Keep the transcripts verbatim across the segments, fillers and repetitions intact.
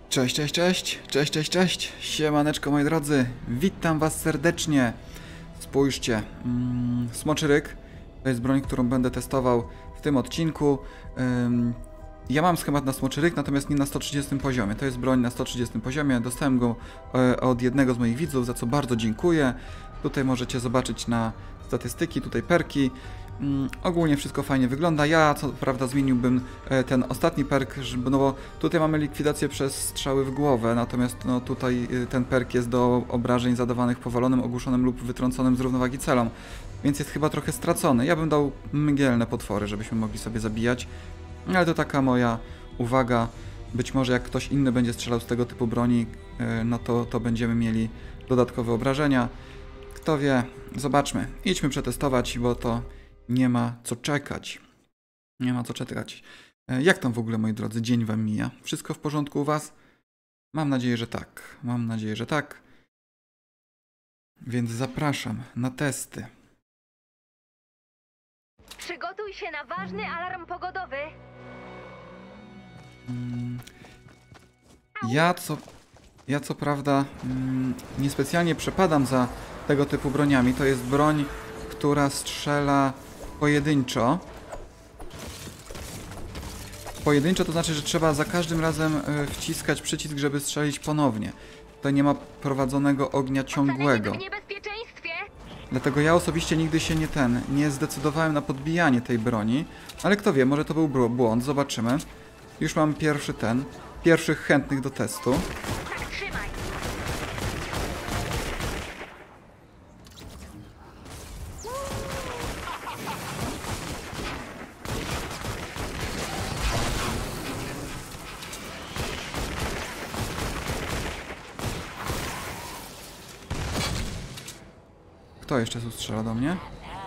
Cześć, cześć, cześć, cześć, cześć, cześć, siemaneczko moi drodzy, witam was serdecznie. Spójrzcie, mm, smoczy ryk to jest broń, którą będę testował w tym odcinku. Ym, ja mam schemat na smoczy ryk, natomiast nie na sto trzydziestym poziomie, to jest broń na sto trzydziestym poziomie, dostałem go e, od jednego z moich widzów, za co bardzo dziękuję. Tutaj możecie zobaczyć na statystyki, tutaj perki. Mm, ogólnie wszystko fajnie wygląda. Ja co prawda zmieniłbym e, ten ostatni perk, żeby, no bo tutaj mamy likwidację przez strzały w głowę, natomiast no, tutaj e, ten perk jest do obrażeń zadawanych powalonym, ogłuszonym lub wytrąconym z równowagi celom, więc jest chyba trochę stracony. Ja bym dał mgielne potwory, żebyśmy mogli sobie zabijać, ale to taka moja uwaga. Być może jak ktoś inny będzie strzelał z tego typu broni, e, no to, to będziemy mieli dodatkowe obrażenia. Kto wie, zobaczmy. Idźmy przetestować, bo to nie ma co czekać. Nie ma co czekać. Jak tam w ogóle, moi drodzy, dzień wam mija? Wszystko w porządku u was? Mam nadzieję, że tak. Mam nadzieję, że tak. Więc zapraszam na testy. Przygotuj się na ważny alarm pogodowy. Mm, ja co... Ja co prawda mm, niespecjalnie przepadam za tego typu broniami. To jest broń, która strzela pojedynczo. Pojedynczo to znaczy, że trzeba za każdym razem wciskać przycisk, żeby strzelić ponownie. To nie ma prowadzonego ognia ciągłego. W niebezpieczeństwie. Dlatego ja osobiście nigdy się nie ten, nie zdecydowałem na podbijanie tej broni. Ale kto wie, może to był błąd, zobaczymy. Już mam pierwszy ten, pierwszych chętnych do testu. Tak, trzymaj. Kto jeszcze tu strzela do mnie?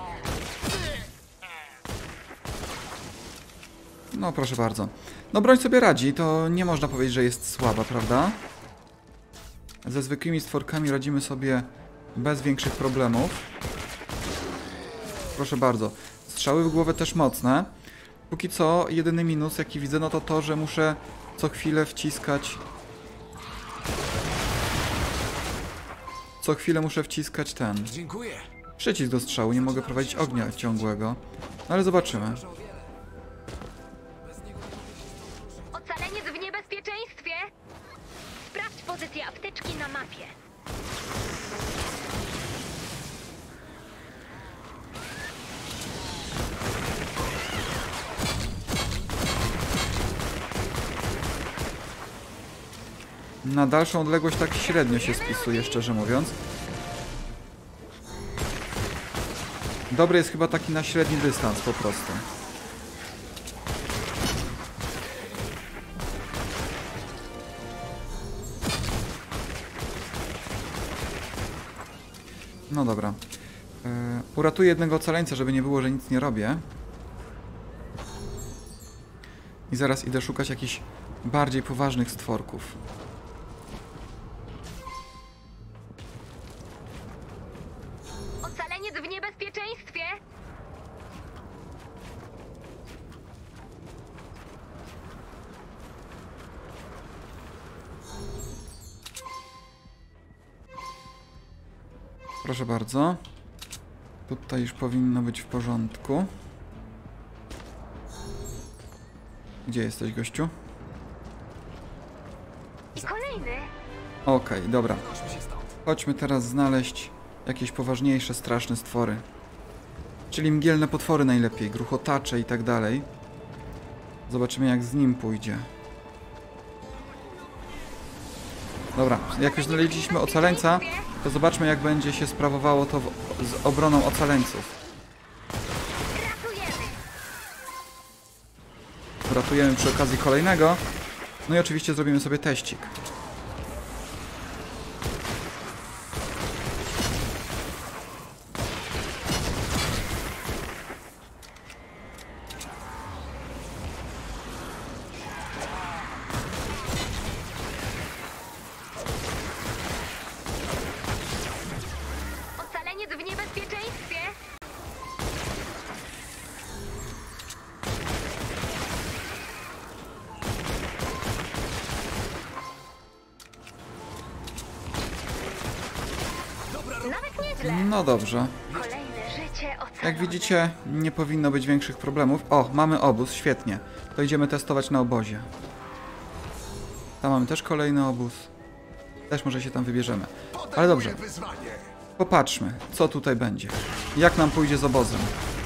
No proszę bardzo. No broń sobie radzi, to nie można powiedzieć, że jest słaba, prawda? Ze zwykłymi stworkami radzimy sobie bez większych problemów. Proszę bardzo. Strzały w głowę też mocne. Póki co jedyny minus jaki widzę, no to to, że muszę co chwilę wciskać... Co chwilę muszę wciskać ten... Dziękuję. Przycisk do strzału, nie mogę prowadzić ognia ciągłego. No ale zobaczymy. Ocaleniec w niebezpieczeństwie. Sprawdź pozycję apteczki na mapie. Na dalszą odległość tak średnio się spisuje, szczerze mówiąc. Dobry jest chyba taki na średni dystans po prostu. No dobra. Yy, uratuję jednego ocaleńca, żeby nie było, że nic nie robię. I zaraz idę szukać jakichś bardziej poważnych stworków. Ocaleniec w niebezpieczeństwie. Proszę bardzo. Tutaj już powinno być w porządku. Gdzie jesteś, gościu? I kolejny. Okej, okay, dobra. Chodźmy teraz znaleźć jakieś poważniejsze, straszne stwory. Czyli mgielne potwory najlepiej, gruchotacze i tak dalej. Zobaczymy, jak z nim pójdzie. Dobra, jak już znaleźliśmy ocaleńca, to zobaczmy, jak będzie się sprawowało to w, z obroną ocaleńców. Ratujemy. Ratujemy przy okazji kolejnego. No i oczywiście zrobimy sobie teścik. Ocaleniec w niebezpieczeństwie. nieźle. No dobrze. Kolejne życie ocalone. Jak widzicie, nie powinno być większych problemów. O, mamy obóz, świetnie. To idziemy testować na obozie. Tam mamy też kolejny obóz. Też może się tam wybierzemy. Ale dobrze. Popatrzmy, co tutaj będzie. Jak nam pójdzie z obozem.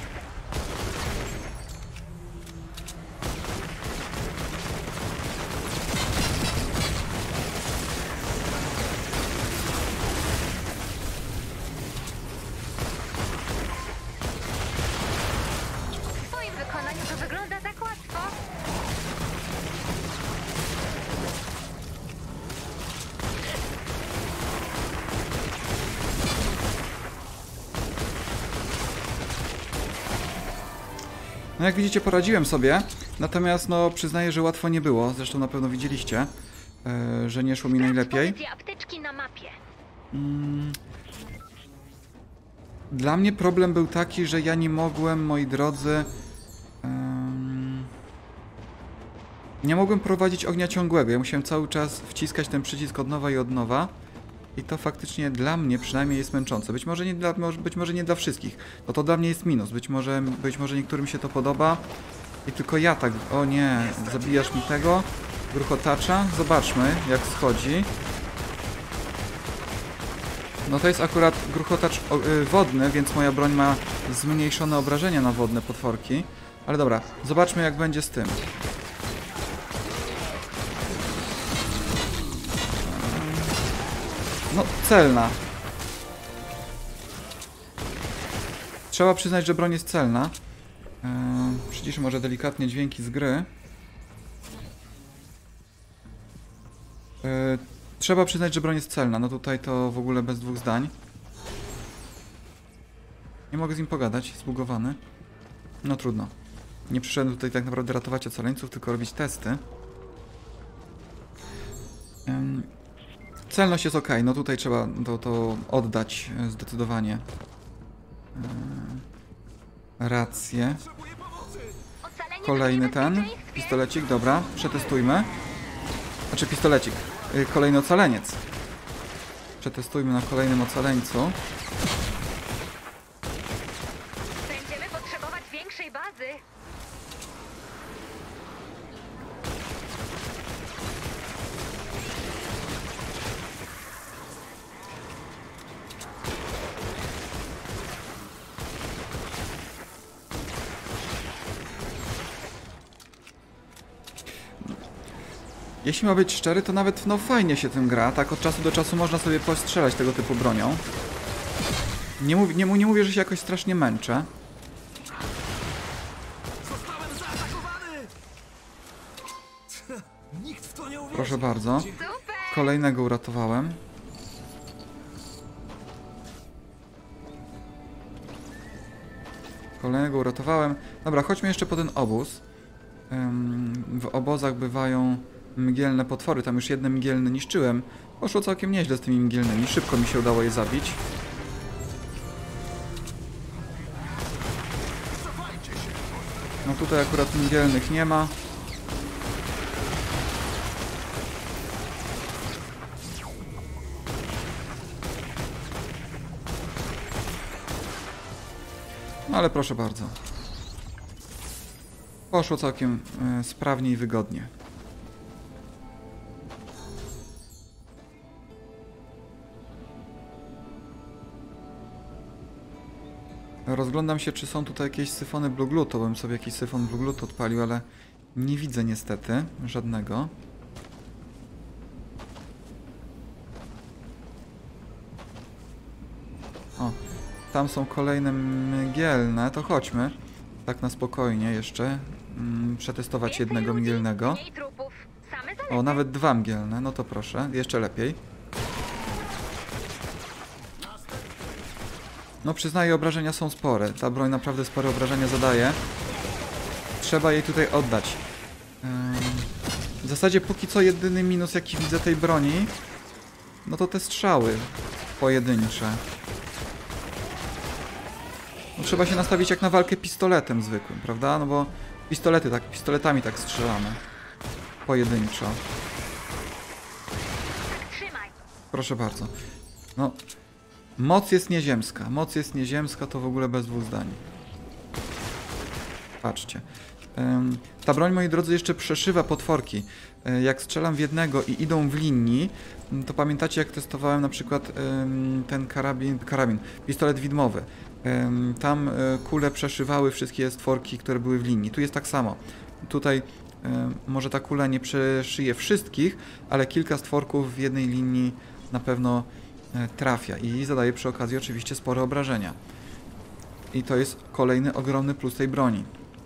W twoim wykonaniu to wygląda tak łatwo. No jak widzicie, poradziłem sobie. Natomiast no przyznaję, że łatwo nie było. Zresztą na pewno widzieliście, yy, że nie szło mi najlepiej. Pozycja apteczki na mapie. Mm. Dla mnie problem był taki, że ja nie mogłem, moi drodzy, um, nie mogłem prowadzić ognia ciągłego. Ja musiałem cały czas wciskać ten przycisk od nowa i od nowa. I to faktycznie dla mnie przynajmniej jest męczące. Być może nie dla, być może nie dla wszystkich. No to dla mnie jest minus. Być może, być może niektórym się to podoba. I tylko ja tak... O nie, zabijasz mi tego gruchotacza. Zobaczmy, jak schodzi. No to jest akurat gruchotacz o, y, wodny, więc moja broń ma zmniejszone obrażenia na wodne potworki. Ale dobra, zobaczmy jak będzie z tym. No, celna. Trzeba przyznać, że broń jest celna. Yy, przyciszę może delikatnie dźwięki z gry. Yy, trzeba przyznać, że broń jest celna. No tutaj to w ogóle bez dwóch zdań. Nie mogę z nim pogadać, zbugowany. No trudno. Nie przyszedłem tutaj tak naprawdę ratować ocaleńców, tylko robić testy. Yy. Celność jest ok, no tutaj trzeba to, to oddać zdecydowanie. Yy, rację. Ocalenie Kolejny w ten. niebezpieczeństwie. Pistolecik, dobra, przetestujmy. Znaczy pistolecik, yy, kolejny ocaleniec. Przetestujmy na kolejnym ocaleńcu. Będziemy potrzebować większej bazy. Jeśli ma być szczery, to nawet no fajnie się tym gra. Tak od czasu do czasu można sobie postrzelać tego typu bronią. Nie, mów, nie, nie mówię, że się jakoś strasznie męczę. Nikt w to nie uwierzy. Proszę bardzo. Super! Kolejnego uratowałem. Kolejnego uratowałem. Dobra, chodźmy jeszcze po ten obóz. Ym, w obozach bywają mgielne potwory. Tam już jedne mgielne niszczyłem. Poszło całkiem nieźle z tymi mgielnymi. Szybko mi się udało je zabić. No tutaj akurat mgielnych nie ma. No ale proszę bardzo. Poszło całkiem y, sprawnie i wygodnie. Rozglądam się, czy są tutaj jakieś syfony Blue Glue, to bym sobie jakiś syfon Blue Glue odpalił, ale nie widzę niestety żadnego. O, tam są kolejne mgielne, to chodźmy. Tak na spokojnie jeszcze mm, przetestować Więcej jednego ludzi, mgielnego. mniej trupów. Same zalety. O, nawet dwa mgielne, no to proszę, jeszcze lepiej. No przyznaję, obrażenia są spore. Ta broń naprawdę spore obrażenia zadaje. Trzeba jej tutaj oddać. Ym, w zasadzie póki co jedyny minus jaki widzę tej broni, no to te strzały pojedyncze. No, trzeba się nastawić jak na walkę pistoletem zwykłym, prawda? No bo pistolety tak, pistoletami tak strzelamy. Pojedynczo. Trzymaj. Proszę bardzo. No, Moc jest nieziemska. Moc jest nieziemska, to w ogóle bez dwóch zdań. Patrzcie. Ym, ta broń, moi drodzy, jeszcze przeszywa potworki. Yy, jak strzelam w jednego i idą w linii, yy, to pamiętacie, jak testowałem na przykład yy, ten karabin, karabin, pistolet widmowy. Yy, tam yy, kule przeszywały wszystkie stworki, które były w linii. Tu jest tak samo. Tutaj yy, może ta kula nie przeszyje wszystkich, ale kilka stworków w jednej linii na pewno yy, trafia i zadaje przy okazji oczywiście spore obrażenia. I to jest kolejny ogromny plus tej broni.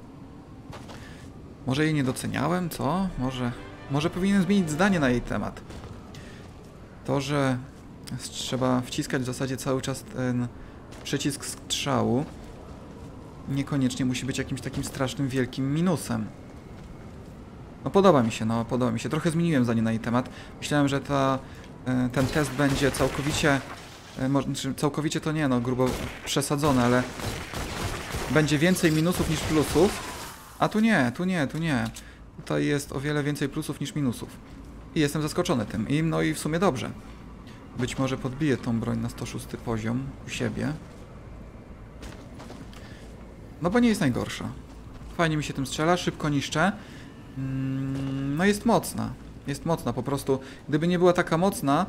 Może jej nie doceniałem, co? Może, może powinienem zmienić zdanie na jej temat. To, że trzeba wciskać w zasadzie cały czas ten przycisk strzału, niekoniecznie musi być jakimś takim strasznym, wielkim minusem. No podoba mi się, no podoba mi się. Trochę zmieniłem zdanie na jej temat. Myślałem, że ta, ten test będzie całkowicie, może całkowicie to nie, no grubo przesadzony, ale będzie więcej minusów niż plusów. A tu nie, tu nie, tu nie. Tutaj jest o wiele więcej plusów niż minusów. I jestem zaskoczony tym. I no i w sumie dobrze. Być może podbiję tą broń na sto szósty poziom u siebie. No bo nie jest najgorsza. Fajnie mi się tym strzela, szybko niszczę. No jest mocna. Jest mocna po prostu. Gdyby nie była taka mocna,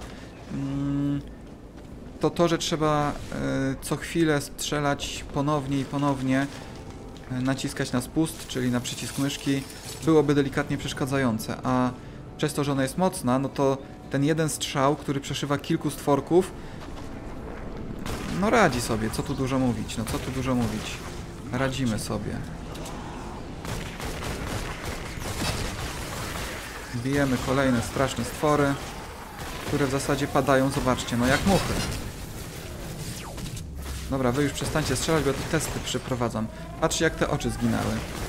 to to, że trzeba co chwilę strzelać ponownie i ponownie, naciskać na spust, czyli na przycisk myszki, byłoby delikatnie przeszkadzające, a przez to, że ona jest mocna, no to ten jeden strzał, który przeszywa kilku stworków, no radzi sobie, co tu dużo mówić, no co tu dużo mówić, radzimy sobie. Bijemy kolejne straszne stwory, które w zasadzie padają, zobaczcie, no jak muchy. Dobra, wy już przestańcie strzelać, bo ja tu testy przeprowadzam. Patrzcie, jak te oczy zginęły.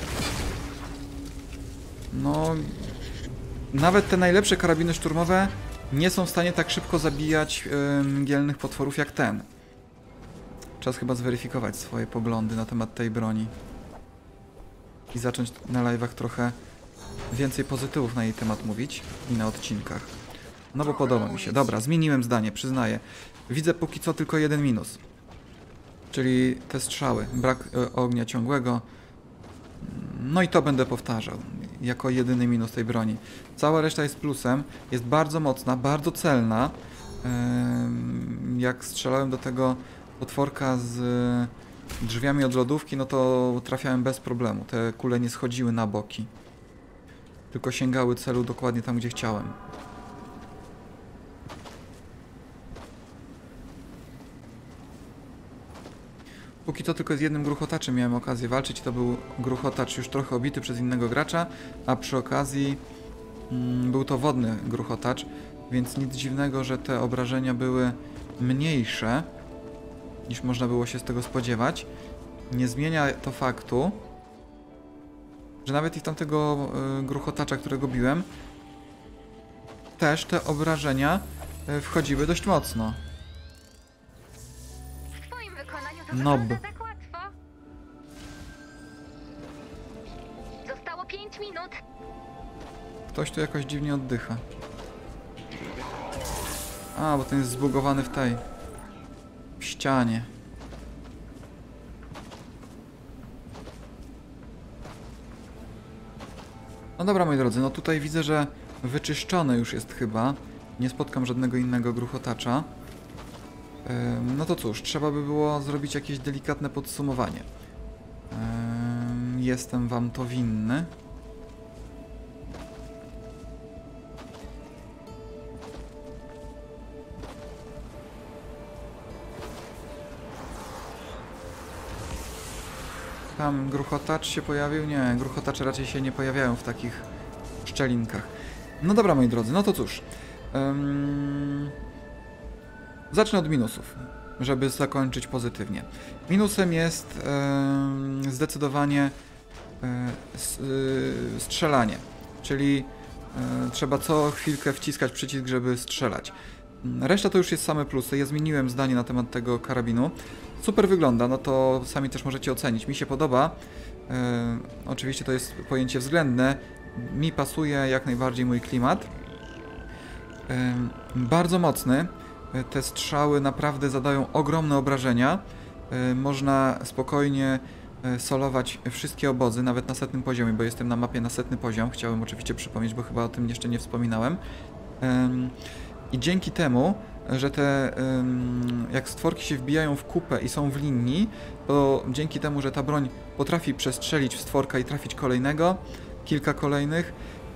No... Nawet te najlepsze karabiny szturmowe nie są w stanie tak szybko zabijać yy, mgielnych potworów jak ten. Czas chyba zweryfikować swoje poglądy na temat tej broni. I zacząć na live'ach trochę więcej pozytywów na jej temat mówić i na odcinkach. No bo podoba mi się. Dobra, zmieniłem zdanie, przyznaję. Widzę póki co tylko jeden minus. Czyli te strzały, brak y, ognia ciągłego. No i to będę powtarzał, jako jedyny minus tej broni. Cała reszta jest plusem, jest bardzo mocna, bardzo celna. Yy, jak strzelałem do tego potworka z drzwiami od lodówki, no to trafiałem bez problemu. Te kule nie schodziły na boki, tylko sięgały celu dokładnie tam, gdzie chciałem. Póki to tylko z jednym gruchotaczem miałem okazję walczyć. To był gruchotacz już trochę obity przez innego gracza, a przy okazji mm, był to wodny gruchotacz, więc nic dziwnego, że te obrażenia były mniejsze niż można było się z tego spodziewać. Nie zmienia to faktu, że nawet i w tamtego y, gruchotacza, którego biłem, też te obrażenia y, wchodziły dość mocno. Nob. Tak łatwo. Zostało pięć minut. Ktoś tu jakoś dziwnie oddycha. A, bo ten jest zbugowany w tej... w ścianie. No dobra, moi drodzy, no tutaj widzę, że wyczyszczone już jest chyba. Nie spotkam żadnego innego gruchotacza. No to cóż, trzeba by było zrobić jakieś delikatne podsumowanie. Jestem wam to winny. Tam gruchotacz się pojawił? Nie, gruchotacze raczej się nie pojawiają w takich szczelinkach. No dobra, moi drodzy, no to cóż. Um... Zacznę od minusów, żeby zakończyć pozytywnie. Minusem jest e, zdecydowanie e, s, e, strzelanie, czyli e, trzeba co chwilkę wciskać przycisk, żeby strzelać. Reszta to już jest same plusy. Ja zmieniłem zdanie na temat tego karabinu. Super wygląda, no to sami też możecie ocenić. Mi się podoba. E, oczywiście to jest pojęcie względne. Mi pasuje jak najbardziej mój klimat. E, bardzo mocny. e, te strzały naprawdę zadają ogromne obrażenia. E, można spokojnie e, solować wszystkie obozy, nawet na setnym poziomie, bo jestem na mapie na setny poziom. Chciałem oczywiście przypomnieć, bo chyba o tym jeszcze nie wspominałem. Ym, I dzięki temu, że te, ym, jak stworki się wbijają w kupę i są w linii, to dzięki temu, że ta broń potrafi przestrzelić w stworka i trafić kolejnego, kilka kolejnych,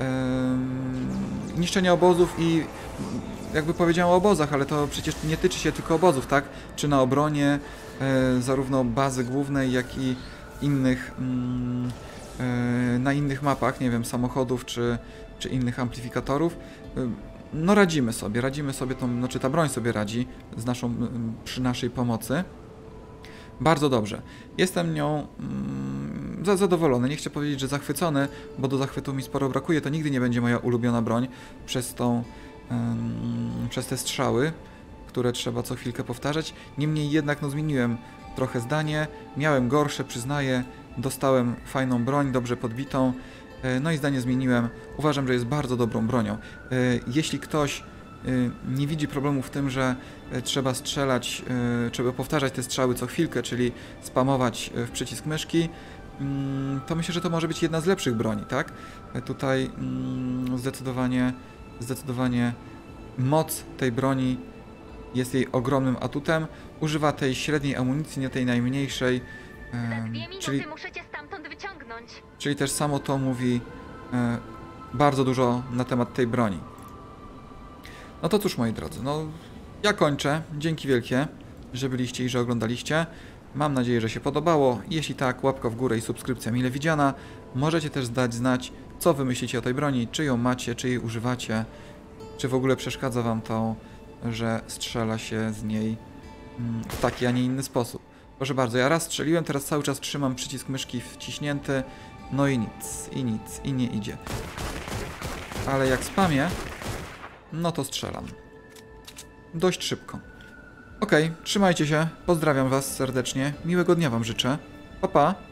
ym, niszczenia obozów i jakby powiedziałem o obozach, ale to przecież nie tyczy się tylko obozów, tak? Czy na obronie y, zarówno bazy głównej, jak i innych, y, y, na innych mapach, nie wiem, samochodów czy, czy innych amplifikatorów. Y, No radzimy sobie, radzimy sobie, tą, znaczy ta broń sobie radzi z naszą, przy naszej pomocy. Bardzo dobrze. Jestem nią mm, zadowolony, nie chcę powiedzieć, że zachwycony, bo do zachwytu mi sporo brakuje, to nigdy nie będzie moja ulubiona broń przez tą, ym, przez te strzały, które trzeba co chwilkę powtarzać. Niemniej jednak no zmieniłem trochę zdanie, miałem gorsze, przyznaję, dostałem fajną broń, dobrze podbitą. No i zdanie zmieniłem. Uważam, że jest bardzo dobrą bronią. Jeśli ktoś nie widzi problemu w tym, że trzeba strzelać, trzeba powtarzać te strzały co chwilkę, czyli spamować w przycisk myszki, to myślę, że to może być jedna z lepszych broni, tak? Tutaj zdecydowanie, zdecydowanie moc tej broni jest jej ogromnym atutem. Używa tej średniej amunicji, nie tej najmniejszej. Za dwie minuty Czyli muszę cię stamtąd wyciągnąć. Czyli też samo to mówi e, bardzo dużo na temat tej broni. No to cóż, moi drodzy, no ja kończę. Dzięki wielkie, że byliście i że oglądaliście. Mam nadzieję, że się podobało. Jeśli tak, łapka w górę i subskrypcja mile widziana. Możecie też dać znać, co wy myślicie o tej broni, czy ją macie, czy jej używacie, czy w ogóle przeszkadza wam to, że strzela się z niej mm, w taki, a nie inny sposób. Proszę bardzo, ja raz strzeliłem, teraz cały czas trzymam przycisk myszki wciśnięty, no i nic, i nic, i nie idzie. Ale jak spamię, no to strzelam. Dość szybko. Okej, trzymajcie się, pozdrawiam was serdecznie, miłego dnia wam życzę. Pa, pa!